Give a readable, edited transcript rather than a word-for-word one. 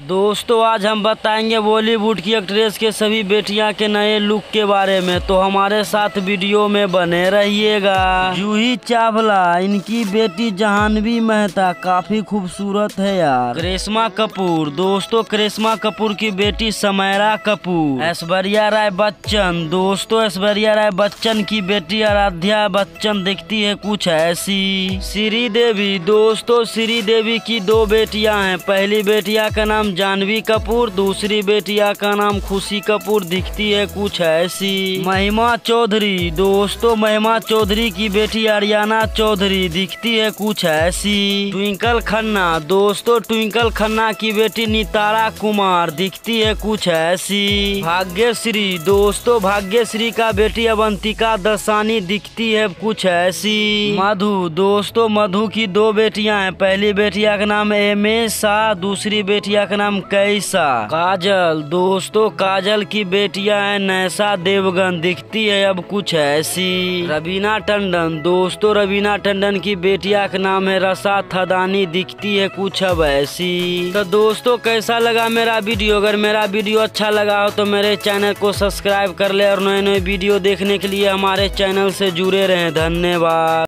दोस्तों आज हम बताएंगे बॉलीवुड की एक्ट्रेस के सभी बेटियां के नए लुक के बारे में, तो हमारे साथ वीडियो में बने रहिएगा। जूही चावला, इनकी बेटी जाह्नवी मेहता काफी खूबसूरत है यार। करिश्मा कपूर, दोस्तों करिश्मा कपूर की बेटी समयरा कपूर। ऐश्वर्या राय बच्चन, दोस्तों ऐश्वर्या राय बच्चन की बेटी आराध्या बच्चन दिखती है कुछ ऐसी। श्रीदेवी, दोस्तों श्रीदेवी की दो बेटियां हैं, पहली बेटिया का नाम जाह्नवी कपूर, दूसरी बेटिया का नाम खुशी कपूर दिखती है कुछ ऐसी। महिमा चौधरी, दोस्तों महिमा चौधरी की बेटी आर्याना चौधरी दिखती है कुछ ऐसी। ट्विंकल खन्ना, दोस्तों ट्विंकल खन्ना की बेटी नितारा कुमार दिखती है कुछ ऐसी। भाग्यश्री, दोस्तों भाग्यश्री का बेटी अवंतिका दसानी दिखती है कुछ ऐसी। मधु, दोस्तों मधु की दो बेटियां हैं, पहली बेटिया का नाम एमे शाह, दूसरी बेटिया का नाम कैसा। काजल, दोस्तों काजल की बेटियां हैं नैसा देवगन दिखती है अब कुछ ऐसी। रवीना टंडन, दोस्तों रवीना टंडन की बेटिया का नाम है रसा थदानी दिखती है कुछ अब ऐसी। तो दोस्तों कैसा लगा मेरा वीडियो? अगर मेरा वीडियो अच्छा लगा हो तो मेरे चैनल को सब्सक्राइब कर ले और नए नए वीडियो देखने के लिए हमारे चैनल से जुड़े रहें। धन्यवाद।